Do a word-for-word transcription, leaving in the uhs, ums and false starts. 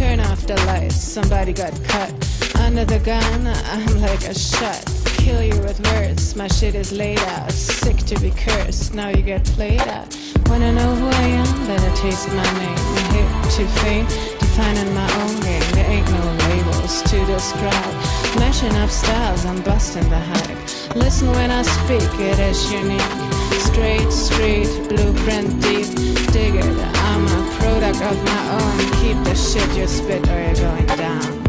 Turn off the lights, somebody got cut. Under the gun, I'm like a shot. Kill you with words, my shit is laid out. Sick to be cursed, now you get played out. Wanna know who I am? Better taste my name. I'm hip to fame, defining my own game. There ain't no labels to describe. Mashing up styles, I'm busting the hype. Listen when I speak, it is unique. Straight street, blueprint deep. Dig it, I'm a product of my own. Keep the shit you spit or you're going down.